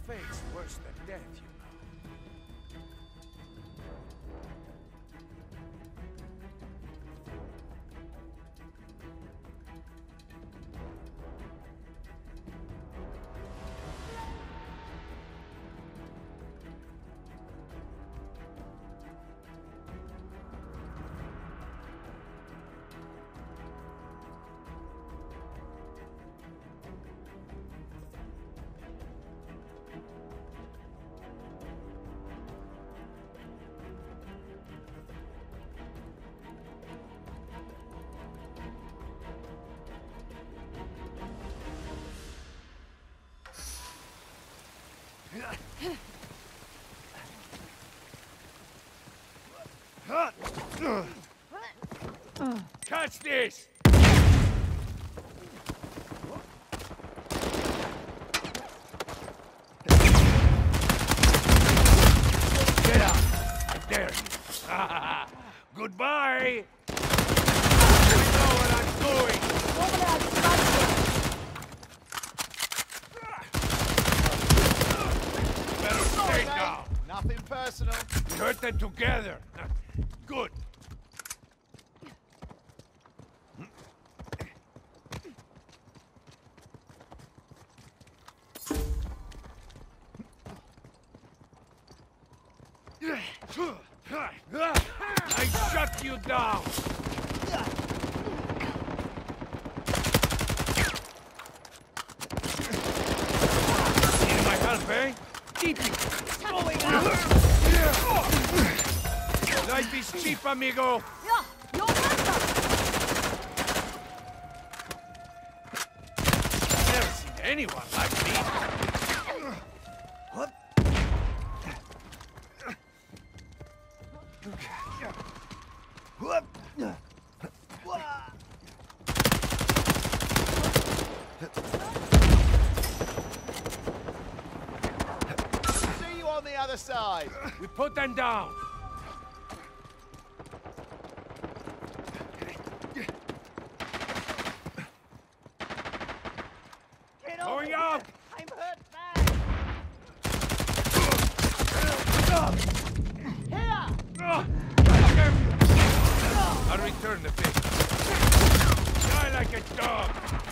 fate's worse than death, you know. Catch this! Get out! I dare you. Goodbye! You know what I'm doing! Better stay down! Nothing personal. We hurt them together. Good. I shut you down! Need my help, eh? Keep it going out! Life is cheap, amigo! Never seen anyone like me! What? See you on the other side. We put them down. Going up. I'm hurt bad. Here. I'll return the thing. Die like a dog.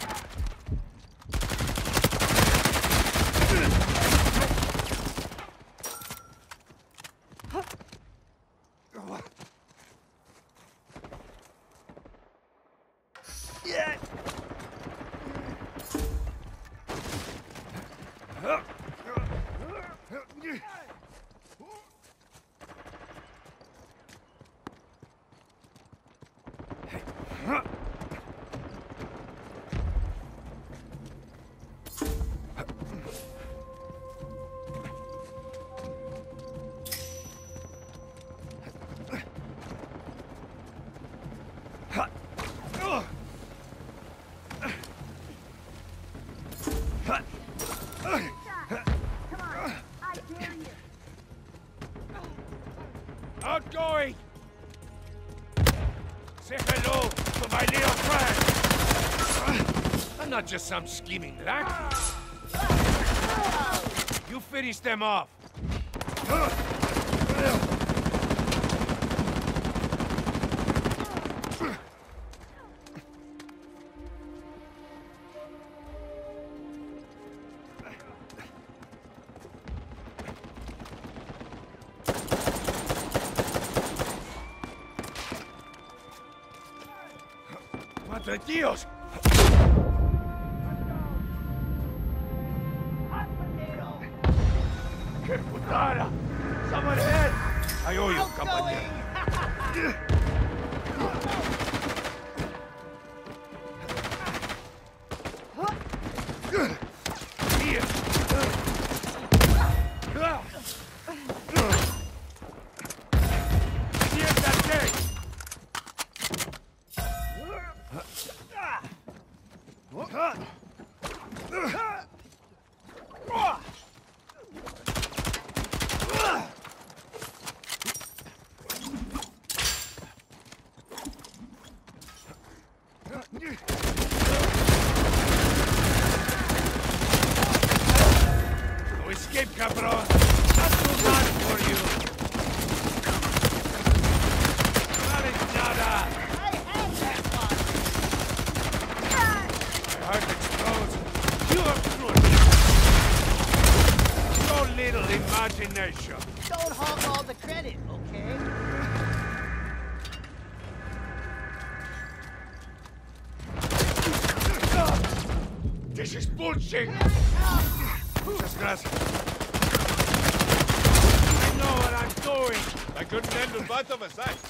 Yeah. Outgoing! Say hello to my little friend! I'm not just some scheming lack. You finish them off. ¡Madre Dios! ¡Qué putada! Someone ahead! I owe you, compañero. escape, cabron. Not too much for you. Not in nada. I have that one. My heart explodes. You have truth. So little imagination. Don't hog all the credit, okay? This is bullshit. Muchas gracias. I know what I'm doing. I couldn't handle both of us, eh?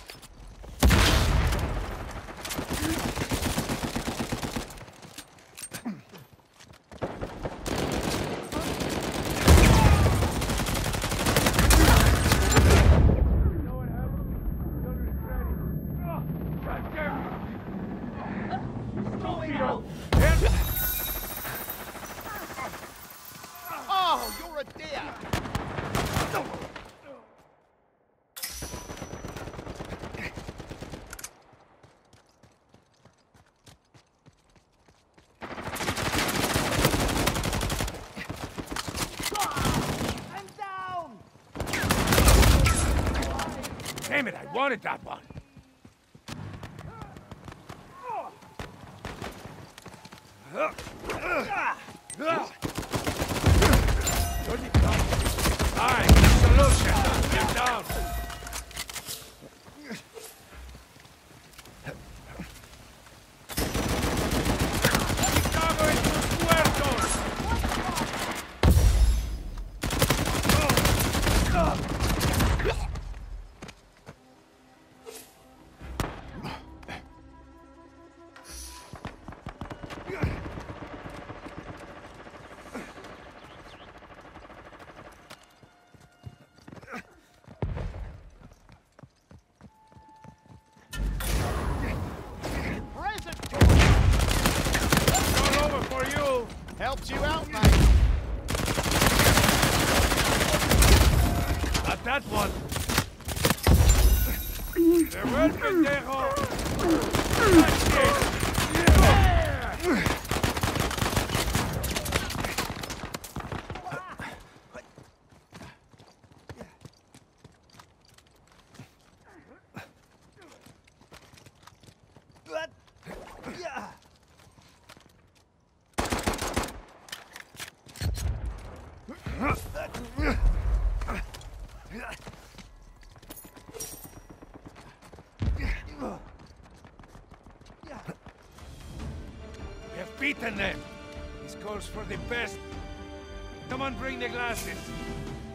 Oh, you're a dear. I'm down. Damn it, I wanted that one. Where'd he come? Alright, solution. Get down. Chicago en tus puertos. Present. It's all over for you. Helped you out, mate. Not that one. Farewell, pendejo. That's it. We have beaten them. This calls for the best. Come on, bring the glasses.